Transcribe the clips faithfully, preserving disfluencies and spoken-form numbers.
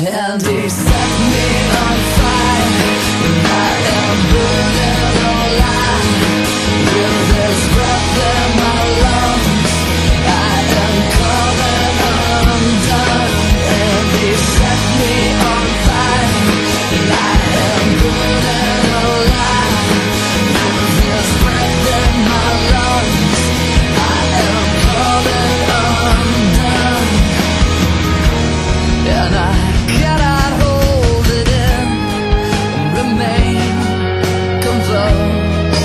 And he set me on fire, and I am burning alive. With his breath in my lungs, I am coming undone. And he set me on fire, and I am burning alive. With his breath in my lungs, I am coming undone. And I cannot hold it in, remain composed.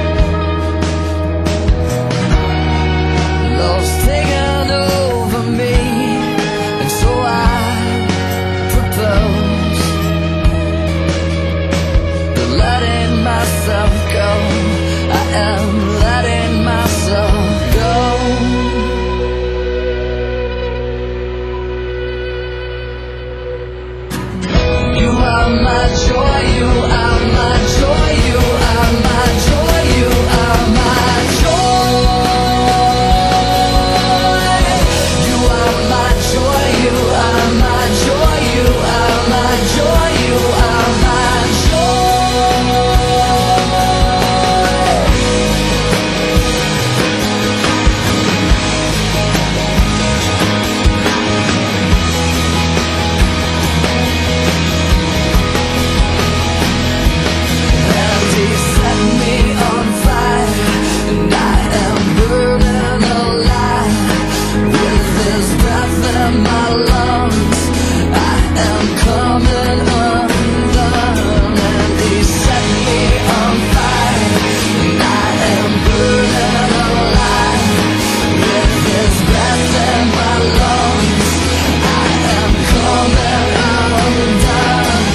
Love's taken over me, and so I propose that letting myself go. I am letting myself go. You are my joy, you are my joy, you are my joy, you are my joy. You are my joy, you are my joy, you are my joy, you are my joy. And he set me on fire, and I am burning alive. With his breath in my lungs, I am coming undone. And he set me on fire, and I am burning alive. With his breath in my lungs, I am coming undone.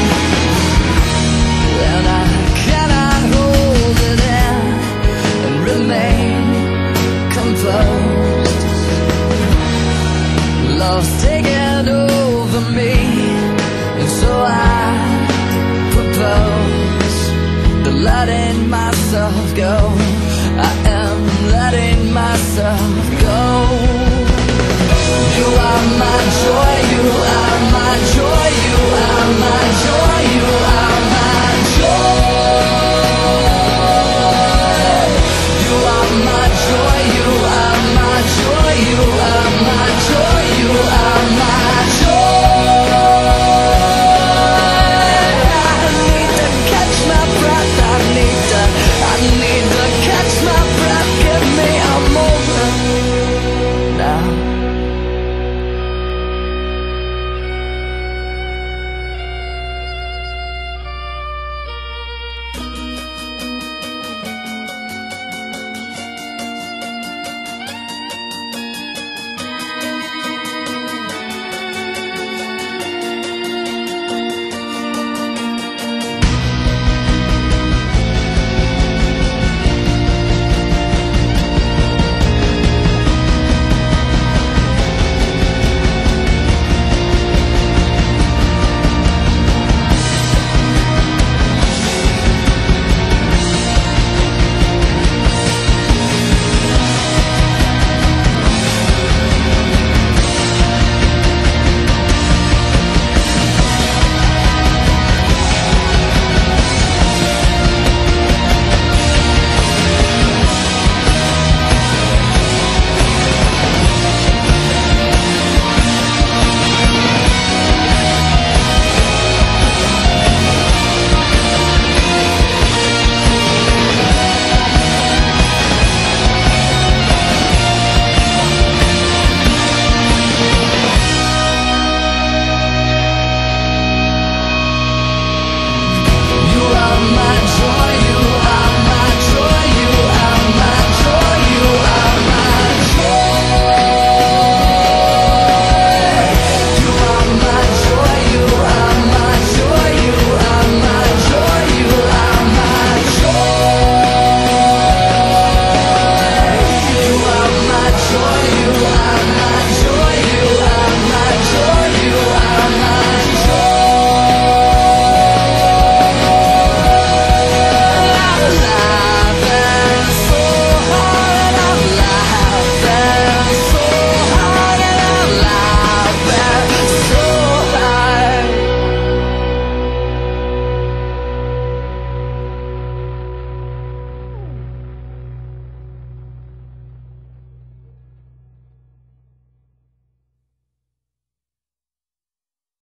And I cannot hold it in and remain composed. Love's taken over me, and so I propose that letting myself go. I am letting myself go. You are my joy, you are my joy, you are my joy, you